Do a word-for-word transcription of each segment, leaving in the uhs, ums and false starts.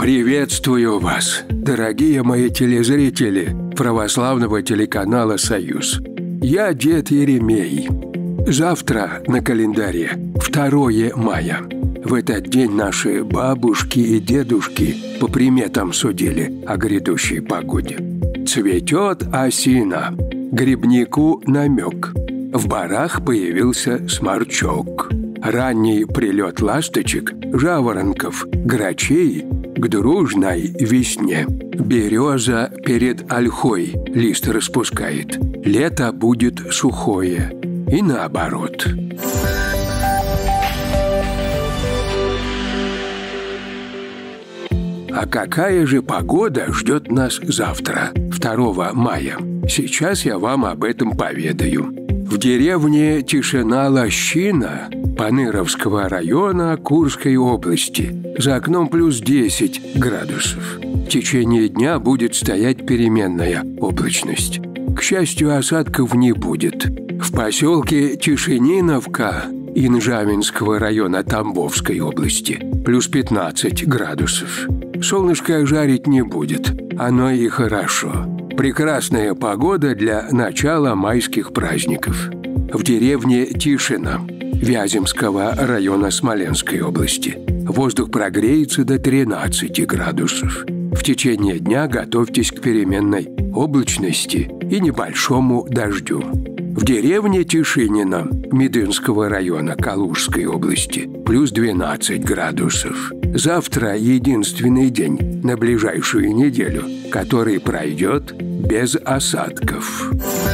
Приветствую вас, дорогие мои телезрители православного телеканала «Союз». Я дед Еремей. Завтра на календаре второе мая. В этот день наши бабушки и дедушки по приметам судили о грядущей погоде. Цветет осина, грибнику намек. В барах появился сморчок. Ранний прилет ласточек, жаворонков, грачей к дружной весне. Береза перед ольхой лист распускает. Лето будет сухое. И наоборот. А какая же погода ждет нас завтра, второго мая? Сейчас я вам об этом поведаю. В деревне Тишина-Лощина Паныровского района Курской области за окном плюс десять градусов. В течение дня будет стоять переменная облачность. К счастью, осадков не будет. В поселке Тишининовка Инжавинского района Тамбовской области плюс пятнадцать градусов. Солнышко жарить не будет, оно и хорошо. Прекрасная погода для начала майских праздников. В деревне Тишина Вяземского района Смоленской области воздух прогреется до тринадцати градусов. В течение дня готовьтесь к переменной облачности и небольшому дождю. В деревне Тишинина Медынского района Калужской области плюс двенадцать градусов. Завтра единственный день на ближайшую неделю, который пройдет без осадков.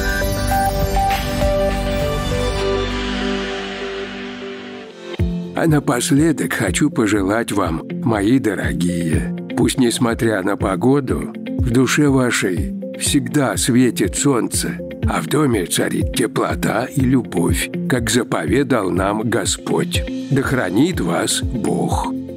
А напоследок хочу пожелать вам, мои дорогие, пусть, несмотря на погоду, в душе вашей всегда светит солнце, а в доме царит теплота и любовь, как заповедал нам Господь. Да хранит вас Бог.